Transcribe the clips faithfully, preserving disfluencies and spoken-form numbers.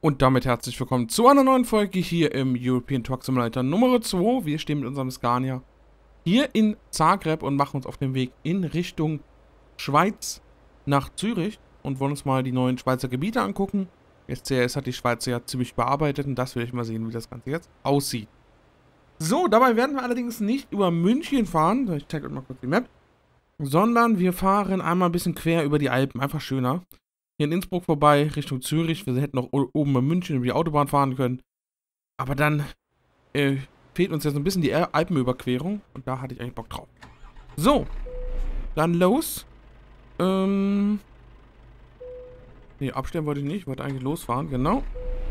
Und damit herzlich willkommen zu einer neuen Folge hier im European Truck Simulator Nummer zwei. Wir stehen mit unserem Scania hier in Zagreb und machen uns auf den Weg in Richtung Schweiz nach Zürich und wollen uns mal die neuen Schweizer Gebiete angucken. S C S hat die Schweiz ja ziemlich bearbeitet und das will ich mal sehen, wie das Ganze jetzt aussieht. So, dabei werden wir allerdings nicht über München fahren, ich zeige euch mal kurz die Map, sondern wir fahren einmal ein bisschen quer über die Alpen, einfach schöner. Hier in Innsbruck vorbei, Richtung Zürich. Wir hätten noch oben bei München über die Autobahn fahren können. Aber dann äh, fehlt uns jetzt ein bisschen die Alpenüberquerung. Und da hatte ich eigentlich Bock drauf. So. Dann los. Ähm. Ne, abstellen wollte ich nicht. Ich wollte eigentlich losfahren. Genau.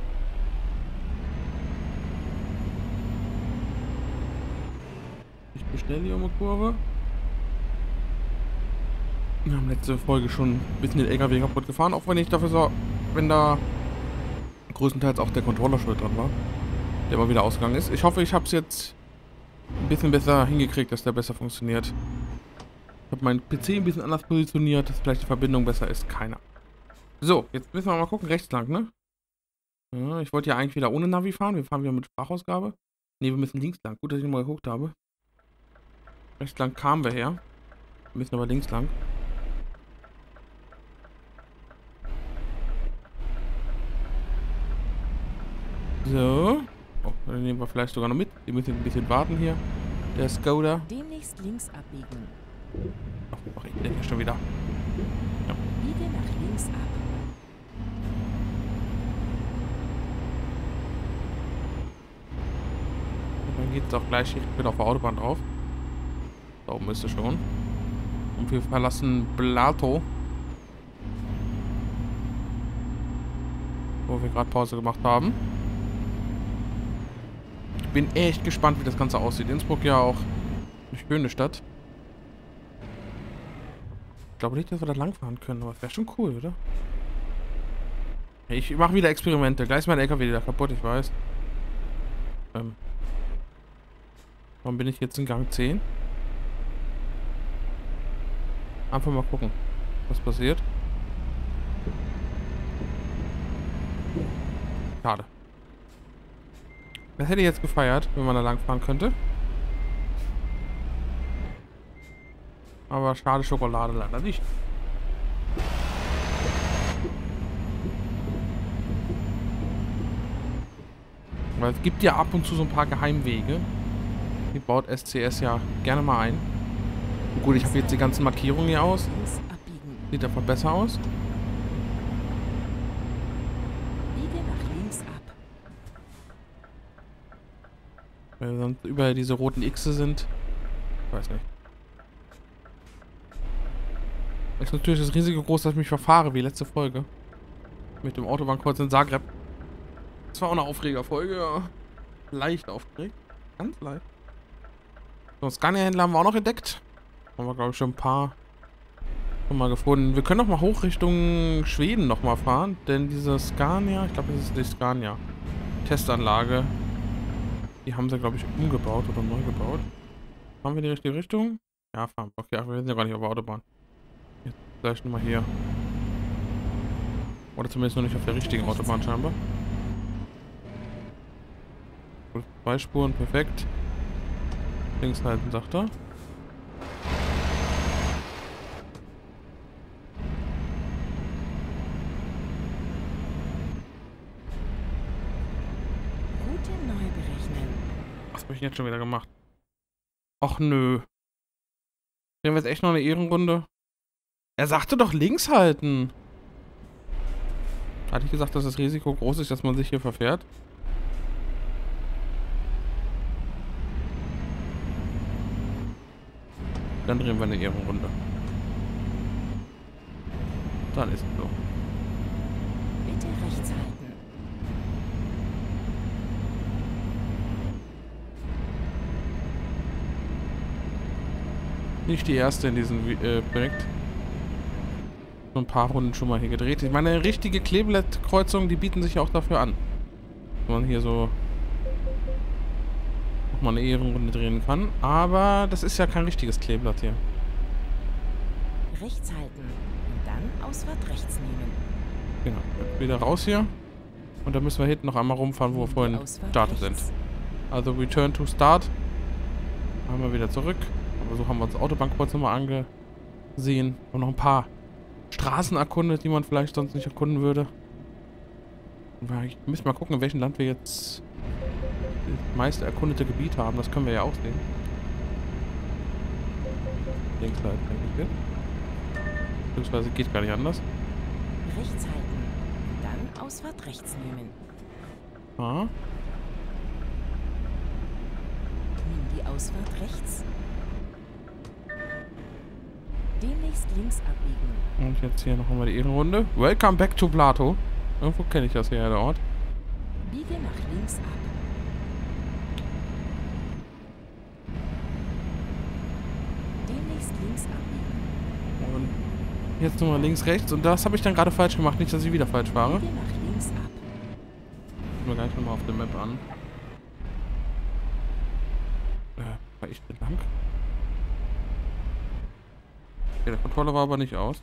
Ich bestelle hier um eine Kurve. Wir haben letzte Folge schon ein bisschen den L K W kaputt gefahren, auch wenn ich dafür so, wenn da größtenteils auch der Controller schuld dran war, der mal wieder ausgegangen ist. Ich hoffe, ich habe es jetzt ein bisschen besser hingekriegt, dass der besser funktioniert. Ich habe meinen P C ein bisschen anders positioniert, dass vielleicht die Verbindung besser ist. Keine Ahnung. So, jetzt müssen wir mal gucken, rechts lang, ne? Ja, ich wollte ja eigentlich wieder ohne Navi fahren. Wir fahren wieder mit Sprachausgabe. Ne, wir müssen links lang. Gut, dass ich ihn mal geguckt habe. Rechts lang kamen wir her. Wir müssen aber links lang. So. Oh, dann nehmen wir vielleicht sogar noch mit. Wir müssen ein bisschen warten hier. Der Skoda. Demnächst links abbiegen. Ach, mach ich den hier schon wieder. Ja. Biege nach links ab. Und dann geht es auch gleich. Ich bin auf der Autobahn drauf. Da oben ist es schon. Und wir verlassen Blato. Wo wir gerade Pause gemacht haben. Ich bin echt gespannt, wie das Ganze aussieht. Innsbruck ja auch eine schöne Stadt. Ich glaube nicht, dass wir da langfahren können, aber es wäre schon cool, oder? Ich mache wieder Experimente. Gleich ist mein L K W wieder kaputt, ich weiß. Ähm. Warum bin ich jetzt in Gang zehn? Einfach mal gucken, was passiert. Schade. Das hätte ich jetzt gefeiert, wenn man da lang fahren könnte. Aber schade, Schokolade leider nicht. Weil es gibt ja ab und zu so ein paar Geheimwege. Die baut S C S ja gerne mal ein. Und gut, ich habe jetzt die ganzen Markierungen hier aus. Sieht davon besser aus. Weil sonst überall diese roten Xe sind. Ich weiß nicht. Ist natürlich das Risiko groß, dass ich mich verfahre, wie letzte Folge. Mit dem Autobahnkreuz in Zagreb. Das war auch eine Aufregerfolge, ja. Leicht aufgeregt. Ganz leicht. So, Scania-Händler haben wir auch noch entdeckt. Haben wir, glaube ich, schon ein paar schon mal gefunden. Wir können noch mal hoch Richtung Schweden noch mal fahren. Denn diese Scania, ich glaube, das ist die Scania Testanlage. Die haben sie, glaube ich, umgebaut oder neu gebaut. Fahren wir in die richtige Richtung? Ja, fahren. Okay, ach, wir sind ja gar nicht auf der Autobahn. Jetzt gleich nochmal hier. Oder zumindest noch nicht auf der richtigen Autobahn scheinbar. Gut, zwei Spuren, perfekt. Links halten, sagt er. Was habe ich jetzt schon wieder gemacht? Ach nö. Kriegen wir jetzt echt noch eine Ehrenrunde? Er sagte doch links halten. Hatte ich gesagt, dass das Risiko groß ist, dass man sich hier verfährt? Dann drehen wir eine Ehrenrunde. Dann ist es so. Bitte rechts halten. Nicht die erste in diesem äh, Projekt. So ein paar Runden schon mal hier gedreht. Ich meine, richtige Kleeblattkreuzungen, die bieten sich ja auch dafür an. Wenn man hier so nochmal eine Ehrenrunde drehen kann. Aber das ist ja kein richtiges Kleeblatt hier. Rechts halten und dann Ausfahrt rechts nehmen. Genau. Wieder raus hier. Und dann müssen wir hinten noch einmal rumfahren, wo wir vorhin Ausfahrt gestartet sind. rechts. Also Return to Start. Haben wir wieder zurück. Aber so haben wir uns das Autobahnkreuz nochmal angesehen. Und noch ein paar Straßen erkundet, die man vielleicht sonst nicht erkunden würde. Wir müssen mal gucken, in welchem Land wir jetzt das meiste erkundete Gebiet haben. Das können wir ja auch sehen. Linksleiten, denke ich. Beziehungsweise geht gar nicht anders. Rechts halten. Dann Ausfahrt rechts nehmen. Ah. Nimm die Ausfahrt rechts. Demnächst links abbiegen. Und jetzt hier noch einmal die Ehrenrunde. Welcome back to Plato. Irgendwo kenne ich das hier, der Ort. Biege nach links ab. Demnächst links abbiegen. Und jetzt nochmal links, rechts. Und das habe ich dann gerade falsch gemacht. Nicht, dass ich wieder falsch fahre. Biege nach links ab. Gucken wir gleich nochmal auf der Map an. Äh, war ich denn lang? Okay, der Controller war aber nicht aus.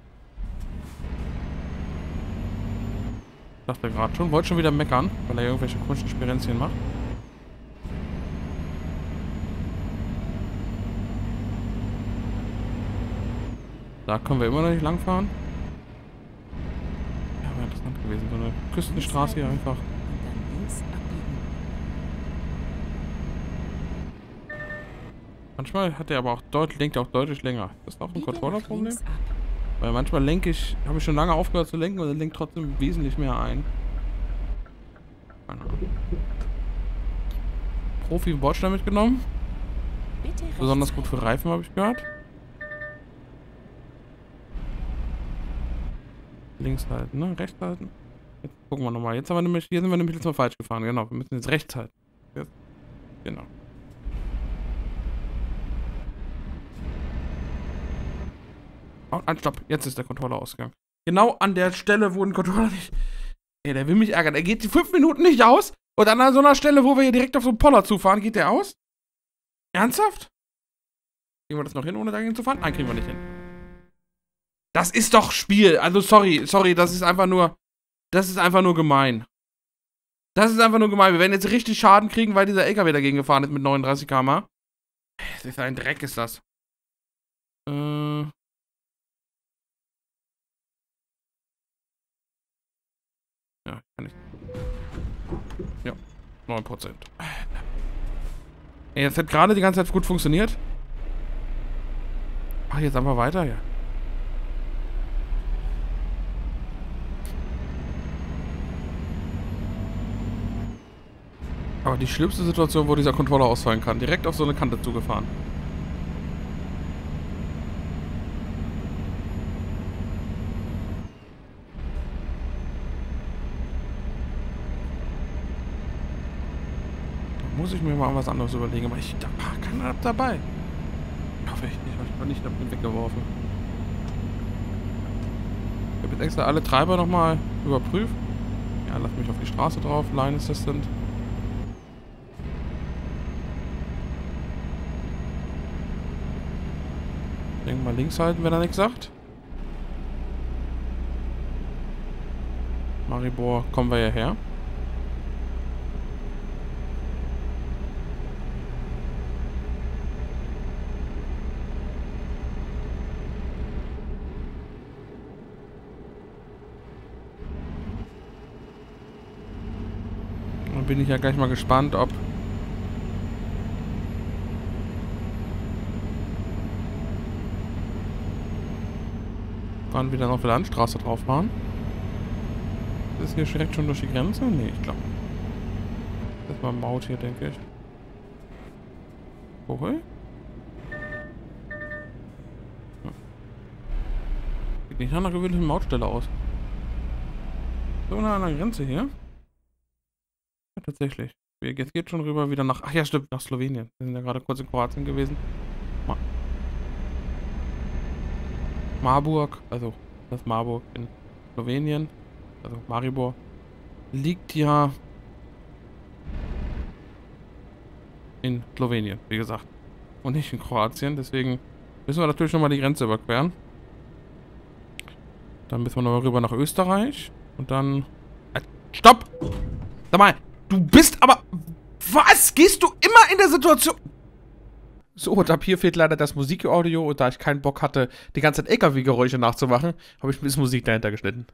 Dachte gerade schon. Wollte schon wieder meckern, weil er irgendwelche komischen Spirenzchen macht. Da können wir immer noch nicht lang fahren. Ja, wäre interessant gewesen. So eine Küstenstraße hier einfach. Und dann links abbiegen. Manchmal hat er aber auch deutlich, lenkt er auch deutlich länger. Das ist auch ein Biege nach Controllerproblem. links ab. Weil manchmal lenke ich, habe ich schon lange aufgehört zu lenken und er lenkt trotzdem wesentlich mehr ein. Keine Ahnung. Profi im Bordstein mitgenommen. Bitte rechts Besonders gut halten. für Reifen, habe ich gehört. Links halten, ne? Rechts halten. Jetzt gucken wir nochmal. Jetzt haben wir nämlich, hier sind wir nämlich jetzt mal falsch gefahren. Genau, wir müssen jetzt rechts halten. Jetzt. Genau. Oh, nein, stopp. Jetzt ist der Controller ausgegangen. Genau an der Stelle, wo ein Controller nicht... Ey, der will mich ärgern. Er geht die fünf Minuten nicht aus. Und dann an so einer Stelle, wo wir hier direkt auf so einen Poller zufahren, geht der aus? Ernsthaft? Kriegen wir das noch hin, ohne dagegen zu fahren? Nein, kriegen wir nicht hin. Das ist doch Spiel. Also, sorry, sorry, das ist einfach nur... Das ist einfach nur gemein. Das ist einfach nur gemein. Wir werden jetzt richtig Schaden kriegen, weil dieser L K W dagegen gefahren ist mit neununddreißig Kilometer pro Stunde. Das ist ein Dreck, ist das. Äh... Ja, kann ich. Ja, neun Prozent. Ey, das hat gerade die ganze Zeit gut funktioniert. Mach ich jetzt einfach weiter, ja. Aber die schlimmste Situation, wo dieser Controller ausfallen kann. Direkt auf so eine Kante zugefahren. Muss ich mir mal was anderes überlegen, aber ich da war keiner dabei. Ich hoffe echt nicht, ich war nicht damit weggeworfen. Ich habe jetzt extra alle Treiber nochmal überprüft. Ja, lass mich auf die Straße drauf, Line Assistant. Denk mal links halten, wenn er nichts sagt. Maribor, kommen wir ja her. Bin ich ja gleich mal gespannt, ob wann wir dann auf der Landstraße drauf fahren. Ist hier direkt schon durch die Grenze? Nee, ich glaube. Das war Maut hier, denke ich. Wohl? Ja. Sieht nicht nach einer gewöhnlichen Mautstelle aus. So nah an der Grenze hier. Ja, tatsächlich. Jetzt geht schon rüber wieder nach... Ach ja, stimmt, nach Slowenien. Wir sind ja gerade kurz in Kroatien gewesen. Mar Marburg, also das Marburg in Slowenien, also Maribor, liegt ja in Slowenien, wie gesagt. Und nicht in Kroatien, deswegen müssen wir natürlich nochmal die Grenze überqueren. Dann müssen wir nochmal rüber nach Österreich und dann... Stopp! Sag mal, du bist aber... Was? Gehst du immer in der Situation... So, und ab hier fehlt leider das Musikaudio. Und da ich keinen Bock hatte, die ganze Zeit L K W-Geräusche nachzumachen, habe ich ein bisschen Musik dahinter geschnitten.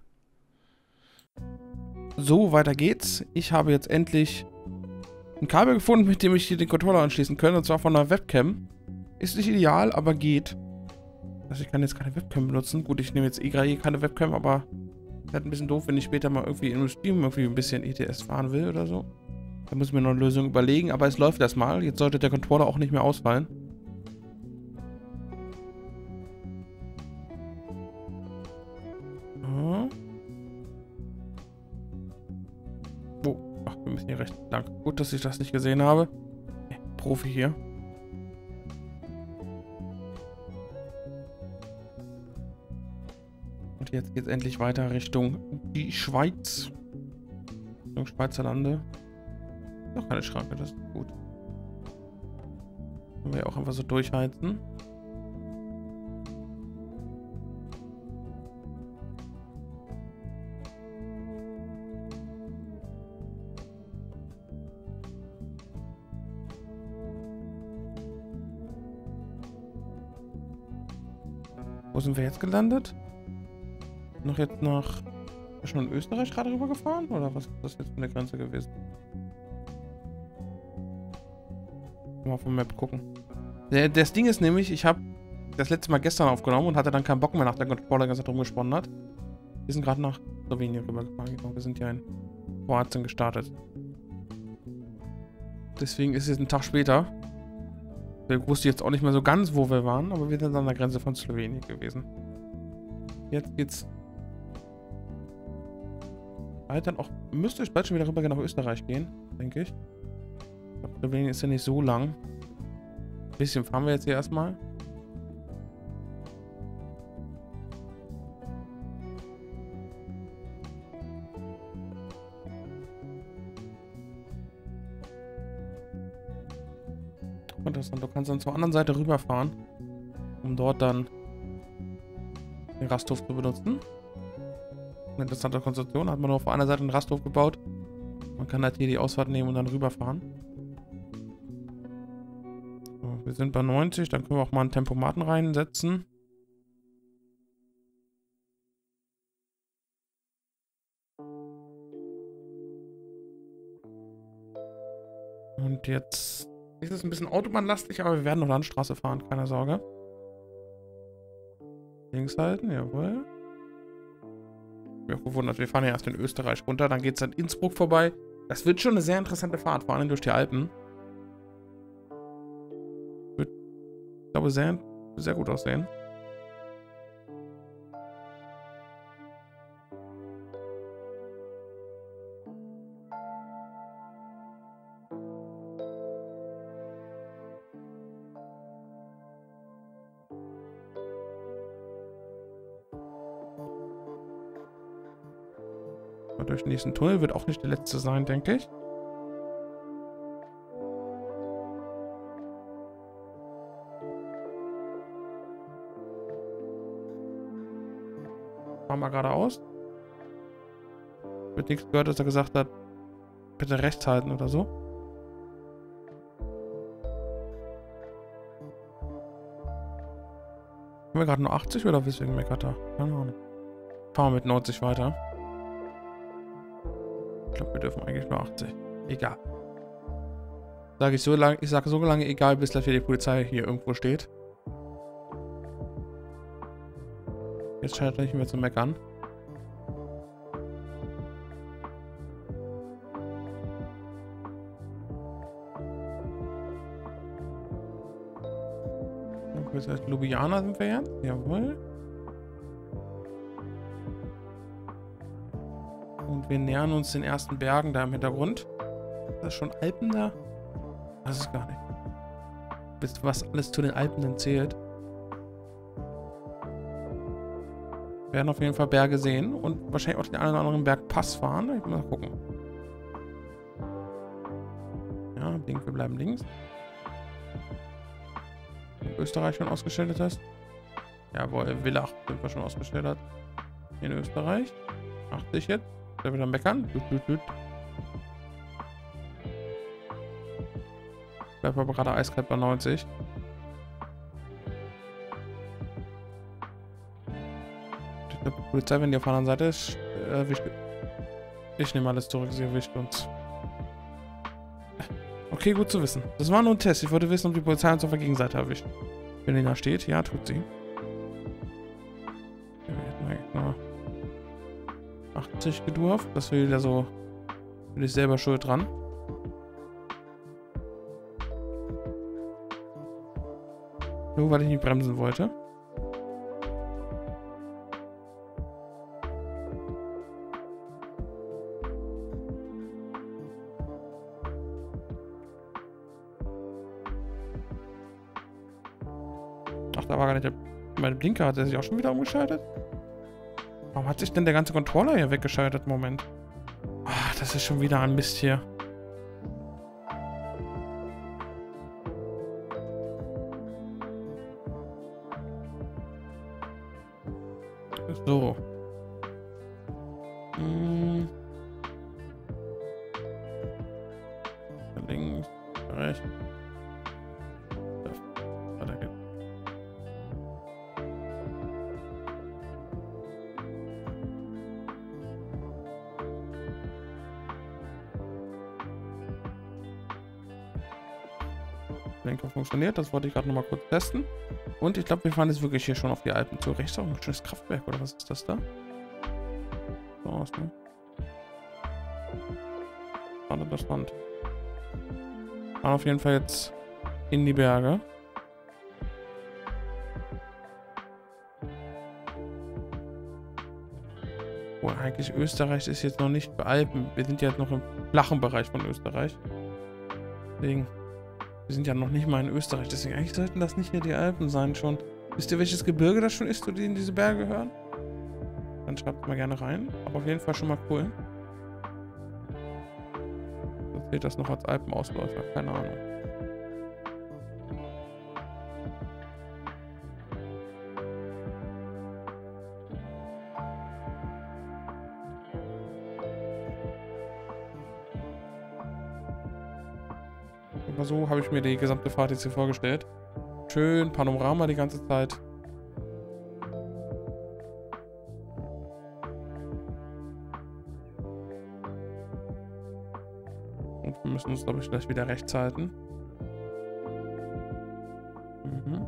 So, weiter geht's. Ich habe jetzt endlich ein Kabel gefunden, mit dem ich hier den Controller anschließen kann. Und zwar von einer Webcam. Ist nicht ideal, aber geht. Also ich kann jetzt keine Webcam benutzen. Gut, ich nehme jetzt eh gerade eh keine Webcam, aber ist halt ein bisschen doof, wenn ich später mal irgendwie im Stream irgendwie ein bisschen E T S fahren will oder so. Da muss ich mir noch eine Lösung überlegen, aber es läuft erstmal. Jetzt sollte der Controller auch nicht mehr ausfallen. Oh. Oh. Ach, wir müssen hier recht lang. Gut, dass ich das nicht gesehen habe. Okay, Profi hier. Und jetzt geht es endlich weiter Richtung die Schweiz. Richtung Schweizer Lande. Noch keine Schranke, das ist gut. Können wir auch einfach so durchheizen. Wo sind wir jetzt gelandet? Noch jetzt nach... Schon in Österreich gerade rübergefahren? Oder was ist das jetzt von der Grenze gewesen? Mal auf dem Map gucken. Der, das Ding ist nämlich, ich habe das letzte Mal gestern aufgenommen und hatte dann keinen Bock mehr, nach der Controller ganz rumgesponnen hat. Wir sind gerade nach Slowenien rübergefahren. Genau, wir sind ja in Kroatien gestartet. Deswegen ist es ein Tag später. Ich wusste jetzt auch nicht mehr so ganz, wo wir waren, aber wir sind an der Grenze von Slowenien gewesen. Jetzt geht's weiter. Auch müsste ich bald schon wieder rüber nach Österreich gehen, denke ich. Slowenien ist ja nicht so lang. Ein bisschen fahren wir jetzt hier erstmal. Interessant, du kannst dann zur anderen Seite rüberfahren, um dort dann den Rasthof zu benutzen. Eine interessante Konstruktion, hat man nur auf einer Seite einen Rasthof gebaut. Man kann halt hier die Ausfahrt nehmen und dann rüberfahren. So, wir sind bei neunzig, dann können wir auch mal einen Tempomaten reinsetzen. Und jetzt ist es ein bisschen autobahnlastig, aber wir werden noch Landstraße fahren, keine Sorge. Links halten, jawohl. Ich bin auch gewundert, wir fahren ja erst in Österreich runter, dann geht es an Innsbruck vorbei. Das wird schon eine sehr interessante Fahrt, vor allem durch die Alpen. Wird, ich glaube, sehr, sehr gut aussehen. Durch den nächsten Tunnel wird auch nicht der letzte sein, denke ich. Fahren wir geradeaus. Wird nichts gehört, dass er gesagt hat, bitte rechts halten oder so. Haben wir gerade nur achtzig oder weswegen meckert er? Keine Ahnung. Fahren wir mit neunzig weiter. Ich glaube, wir dürfen eigentlich nur achtzig. Egal. Sage ich so lange, ich sage so lange egal, bis gleich wieder die Polizei hier irgendwo steht. Jetzt scheint er nicht mehr zu meckern. Okay, Ljubljana sind wir jetzt. Jawohl. Und wir nähern uns den ersten Bergen da im Hintergrund. Ist das schon Alpen da? Das ist gar nicht. Wisst ihr, was alles zu den Alpen denn zählt? Wir werden auf jeden Fall Berge sehen und wahrscheinlich auch den einen oder anderen Bergpass fahren. Ich muss mal gucken. Ja, links, wir bleiben links. Österreich schon ausgeschildert hast. Jawohl, Villach sind wir schon ausgeschildert. In Österreich. achtzig jetzt. Der wieder meckern. Düt, düt, düt. Bleib aber gerade eiskalt bei neunzig. Die Polizei, wenn die auf der anderen Seite ist, erwischt. Ich nehme alles zurück, sie erwischt uns. Okay, gut zu wissen. Das war nur ein Test. Ich wollte wissen, ob die Polizei uns auf der Gegenseite erwischt. Wenn die da steht, ja, tut sie. Wir hätten eigentlich nur achtzig gedurft. Das will wieder so. Bin ich selber schuld dran. Nur weil ich nicht bremsen wollte. Ach, da war gar nicht der... Meine Blinker hat er sich auch schon wieder umgeschaltet? Warum hat sich denn der ganze Controller hier weggeschaltet? Moment. Ach, das ist schon wieder ein Mist hier. So. Hm. Links, rechts. Weiter geht's. Lenker funktioniert, das wollte ich gerade noch mal kurz testen. Und ich glaube, wir fahren jetzt wirklich hier schon auf die Alpen zu. Rechts auch ein schönes Kraftwerk, oder was ist das da? So aus, ne? Warte, das Land. Fahren auf jeden Fall jetzt in die Berge. Oh, eigentlich Österreich ist jetzt noch nicht bei Alpen. Wir sind ja jetzt noch im flachen Bereich von Österreich. Deswegen... Wir sind ja noch nicht mal in Österreich, deswegen eigentlich sollten das nicht hier die Alpen sein schon. Wisst ihr, welches Gebirge das schon ist, die in diese Berge gehören? Dann schreibt mal gerne rein. Aber auf jeden Fall schon mal cool. Dann zählt das noch als Alpenausläufer, keine Ahnung. Aber so habe ich mir die gesamte Fahrt jetzt hier vorgestellt. Schön Panorama die ganze Zeit. Und wir müssen uns, glaube ich, gleich wieder rechts halten. Mhm.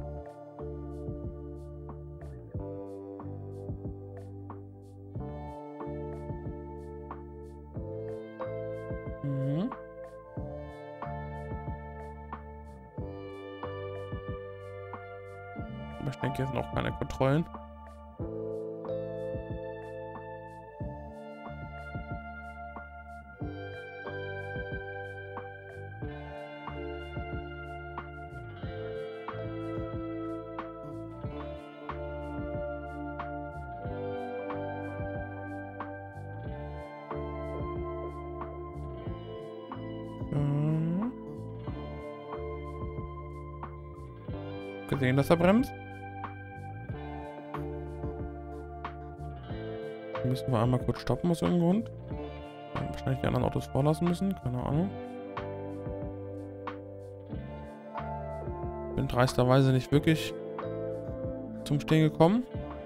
Mhm. Aber ich denke, jetzt noch keine Kontrollen. Mhm. Gesehen, dass er bremst? Müssen wir einmal kurz stoppen aus irgendeinem Grund. Dann wahrscheinlich die anderen Autos vorlassen müssen, keine Ahnung. Bin dreisterweise nicht wirklich zum Stehen gekommen.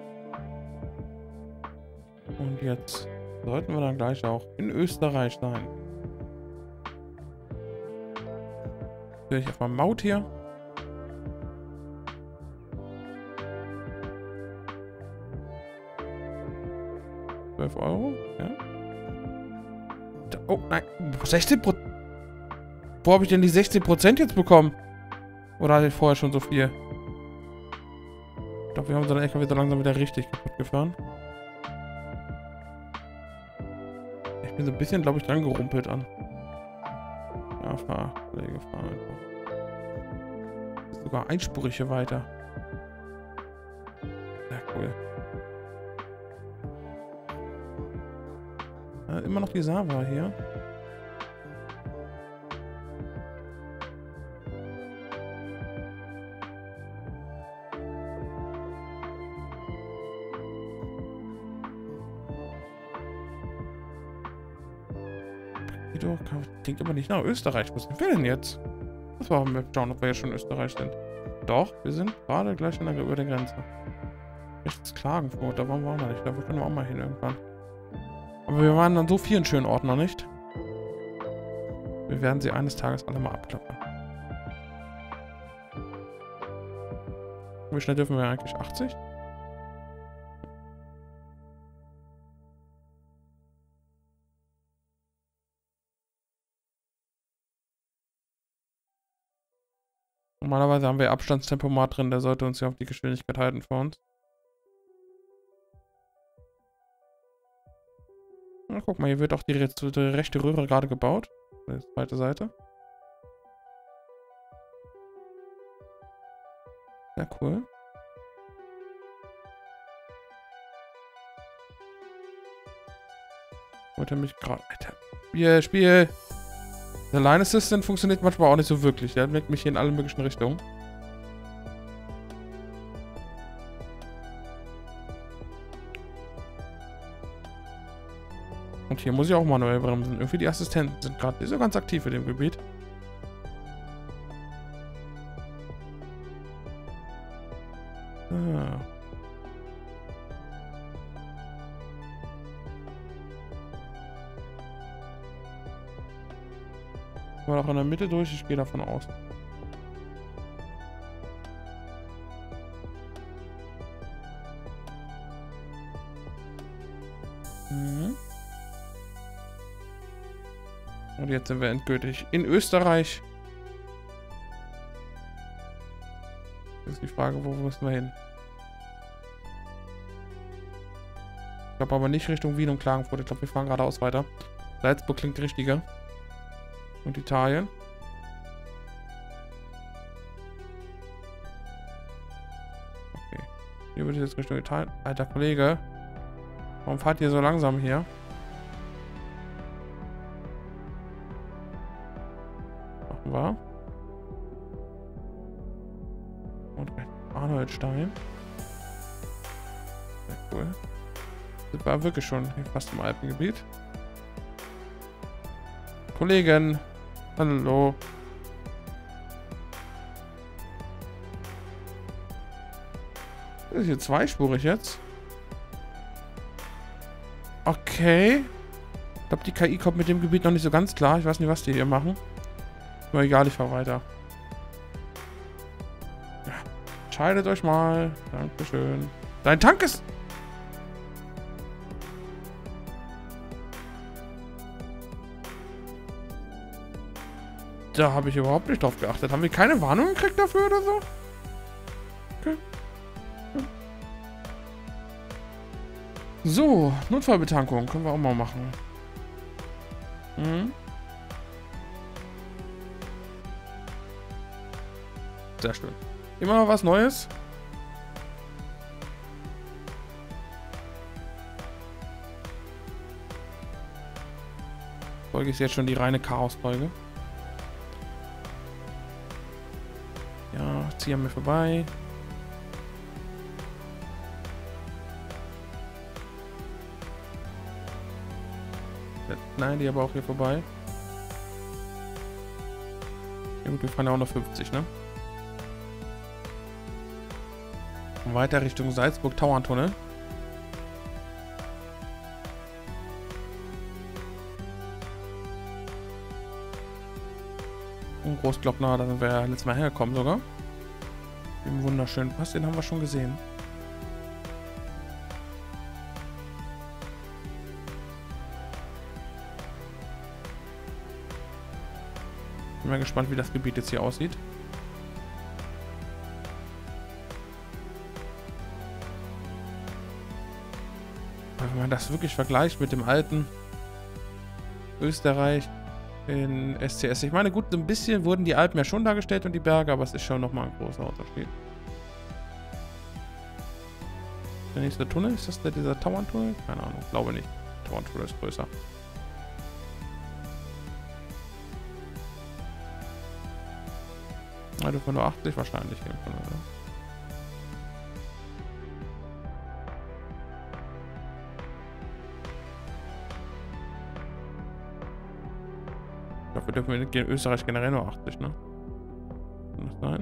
Und jetzt sollten wir dann gleich auch in Österreich sein. Sehe ich auf meinem Maut hier. zwölf Euro, ja. Oh, nein. sechzehn Prozent. Wo habe ich denn die sechzehn Prozent jetzt bekommen? Oder hatte ich vorher schon so viel? Ich glaube, wir haben unseren L K W so langsam wieder richtig kaputt gefahren. Ich bin so ein bisschen, glaube ich, dran gerumpelt an. Ja, fahr. Kollege, fahr einfach. Sogar einspurig hier weiter. Ja, cool. Ja, immer noch die Sava hier. Guido, klingt aber nicht nach Österreich. Wo sind wir denn jetzt? Das war wir schauen, ob wir jetzt schon in Österreich sind. Doch, wir sind gerade gleich an der, über der Grenze. Rechts Klagenfurt, da waren wir auch noch nicht. Da können wir auch mal hin irgendwann. Aber wir waren an so vielen schönen Orten noch nicht. Wir werden sie eines Tages alle mal abklappern. Wie schnell dürfen wir eigentlich? achtzig? Normalerweise haben wir Abstandstempomat drin, der sollte uns ja auf die Geschwindigkeit halten für uns. Na, guck mal, hier wird auch die, re die rechte Röhre gerade gebaut. Die zweite Seite. Sehr cool. Wollte mich gerade... Alter. Spiel, Spiel! Der Line Assistant funktioniert manchmal auch nicht so wirklich. Der lenkt mich hier in alle möglichen Richtungen. Und hier muss ich auch manuell bremsen. Irgendwie die Assistenten sind gerade nicht so ganz aktiv in dem Gebiet. Ah. Mal auch in der Mitte durch, ich gehe davon aus. Mhm. Und jetzt sind wir endgültig in Österreich. Das ist die Frage, wo müssen wir hin? Ich glaube aber nicht Richtung Wien und Klagenfurt. Ich glaube, wir fahren geradeaus weiter. Salzburg klingt richtiger. Und Italien. Okay. Hier würde ich jetzt Richtung Italien. Alter Kollege. Warum fahrt ihr so langsam hier? Machen wir. Und Arnoldstein. Sehr cool. Das war wirklich schon fast im Alpengebiet. Kollegen. Hallo. Das ist hier zweispurig jetzt. Okay. Ich glaube, die K I kommt mit dem Gebiet noch nicht so ganz klar. Ich weiß nicht, was die hier machen. Aber egal, ich fahre weiter. Ja. Entscheidet euch mal. Dankeschön. Dein Tank ist... Da habe ich überhaupt nicht drauf geachtet. Haben wir keine Warnung gekriegt dafür oder so? Okay. Ja. So, Notfallbetankung. Können wir auch mal machen. Mhm. Sehr schön. Immer noch was Neues? Folge ist jetzt schon die reine Chaos-Folge. Ja, zieh an mir vorbei. Nein, die aber auch hier vorbei. Ja gut, wir fahren ja auch noch fünfzig, ne? Und weiter Richtung Salzburg-Tauerntunnel. Und Großglockner, da sind wir ja letztes Mal hergekommen sogar. Dem wunderschönen Pass, den haben wir schon gesehen. Bin mal gespannt, wie das Gebiet jetzt hier aussieht. Wenn man das wirklich vergleicht mit dem alten Österreich in S C S. Ich meine, gut, ein bisschen wurden die Alpen ja schon dargestellt und die Berge, aber es ist schon nochmal ein großer Unterschied. Der nächste Tunnel, ist das der, dieser Tauerntunnel? Keine Ahnung, glaube nicht. Der Tauerntunnel ist größer. Na, dürfen wir nur achtzig wahrscheinlich gehen können, oder? Dafür dürfen wir in Österreich generell nur achtzig, ne? Kann das sein?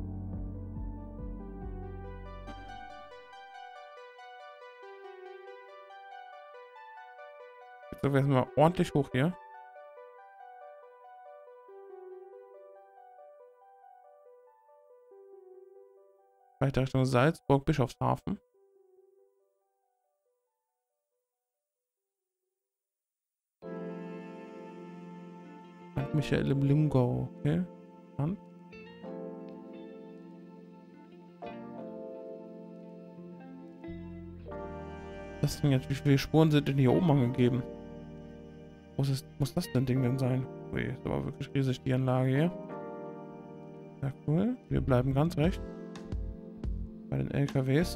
Jetzt sind wir jetzt mal ordentlich hoch hier. Weiter Richtung Salzburg, Bischofshafen. Sankt Michael im Limgau, okay. Dann. Das sind jetzt, wie viele Spuren sind denn hier oben angegeben? Wo ist, muss das denn Ding denn sein? Ui, ist aber wirklich riesig, die Anlage hier. Ja, cool. Wir bleiben ganz recht. Bei den L K Ws.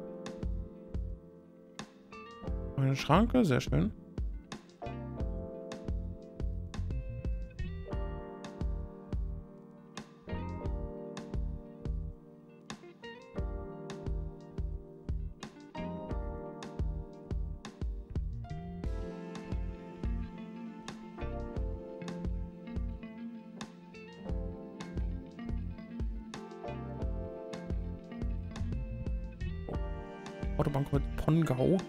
Eine Schranke, sehr schön. Autobahnkreuz Pongau.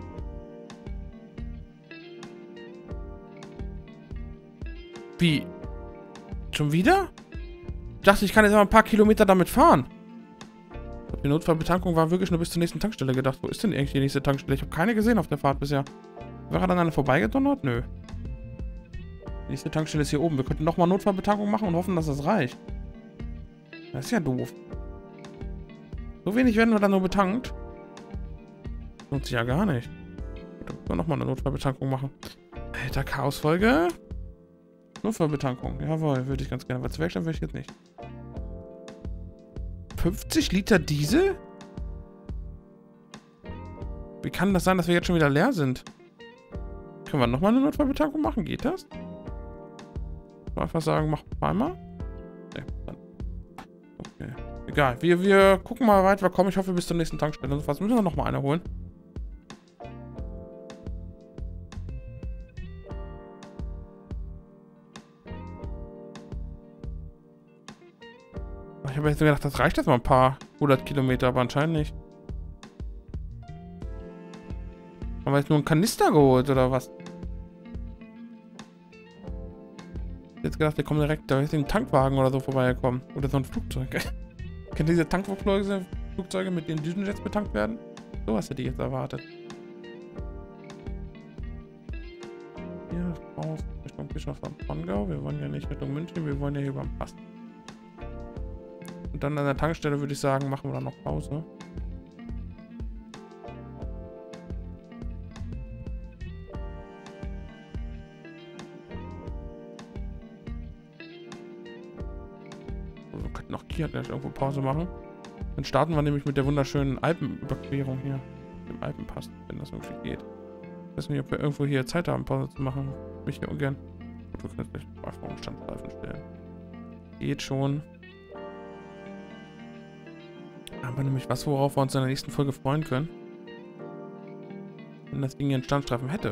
Wie? Schon wieder? Ich dachte, ich kann jetzt mal ein paar Kilometer damit fahren. Die Notfallbetankung war wirklich nur bis zur nächsten Tankstelle gedacht. Wo ist denn eigentlich die nächste Tankstelle? Ich habe keine gesehen auf der Fahrt bisher. Wäre dann eine vorbeigedonnert? Nö. Die nächste Tankstelle ist hier oben. Wir könnten nochmal Notfallbetankung machen und hoffen, dass das reicht. Das ist ja doof. So wenig werden wir dann nur betankt. Lohnt sich ja gar nicht. Dann müssen wir nochmal eine Notfallbetankung machen. Alter, Chaosfolge. Notfallbetankung. Jawohl, würde ich ganz gerne. Aber zur Werkstatt will ich jetzt nicht. fünfzig Liter Diesel? Wie kann das sein, dass wir jetzt schon wieder leer sind? Können wir nochmal eine Notfallbetankung machen? Geht das? Einfach sagen, mach zweimal? Nee, dann. Okay. Egal. Wir, wir gucken mal weit wir kommen. Ich hoffe, bis zur nächsten Tankstelle. Und was müssen wir nochmal eine holen? Ich habe jetzt gedacht, das reicht jetzt mal ein paar hundert Kilometer, aber anscheinend nicht. Haben wir jetzt nur einen Kanister geholt, oder was? Ich hab jetzt gedacht, wir kommen direkt, da ist ein Tankwagen oder so vorbeigekommen. Oder so ein Flugzeug. Kennt ihr diese Tankflugzeuge, Flugzeuge, mit denen Düsenjets betankt werden? So was hätte ich jetzt erwartet. Hier raus Richtung Bischofshafen Pongau. Wir wollen ja nicht Richtung München, wir wollen ja hier über den Pass. Und dann an der Tankstelle würde ich sagen, machen wir dann noch Pause. Wir könnten noch hier gleich irgendwo Pause machen. Dann starten wir nämlich mit der wunderschönen Alpenüberquerung hier. Dem Alpenpass, wenn das irgendwie geht. Ich weiß nicht, ob wir irgendwo hier Zeit haben, Pause zu machen. Mich hier ungern. Gut, wir können jetzt gleich mal Standstreifen stellen. Geht schon. Aber nämlich was, worauf wir uns in der nächsten Folge freuen können. Wenn das Ding hier einen Standstreifen hätte.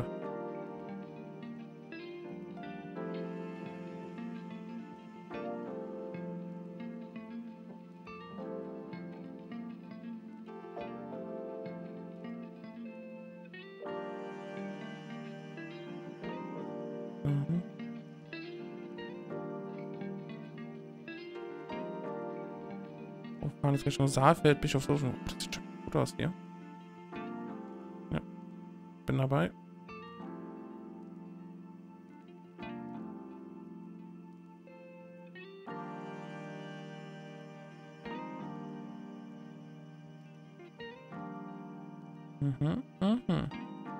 Mhm. Fahren jetzt Richtung Saalfeld, Bischofshofen. Oh, das sieht schon gut aus hier. Ja. Bin dabei. Mhm, mhm.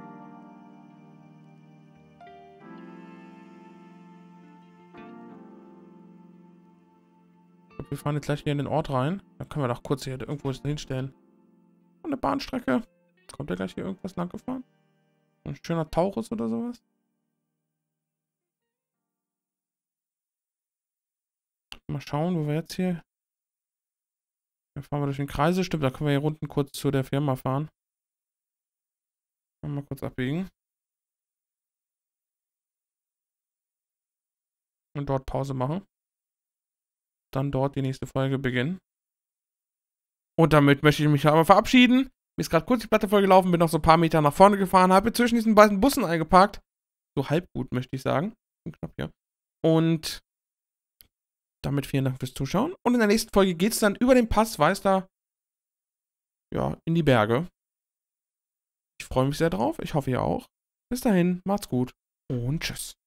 Wir fahren jetzt gleich hier in den Ort rein. Da können wir doch kurz hier irgendwo hinstellen. Eine Bahnstrecke. Kommt ja gleich hier irgendwas lang gefahren? Ein schöner Taurus oder sowas? Mal schauen, wo wir jetzt hier... Dann fahren wir durch den Kreisel. Stimmt, da können wir hier unten kurz zu der Firma fahren. Mal kurz abbiegen. und dort Pause machen. Dann dort die nächste Folge beginnen. Und damit möchte ich mich aber verabschieden. Mir ist gerade kurz die Platte vollgelaufen, bin noch so ein paar Meter nach vorne gefahren, habe zwischen diesen beiden Bussen eingeparkt. So halb gut, möchte ich sagen. Knapp, ja. Und damit vielen Dank fürs Zuschauen. Und in der nächsten Folge geht es dann über den Pass, weiß da, ja, in die Berge. Ich freue mich sehr drauf. Ich hoffe, ihr auch. Bis dahin, macht's gut und tschüss.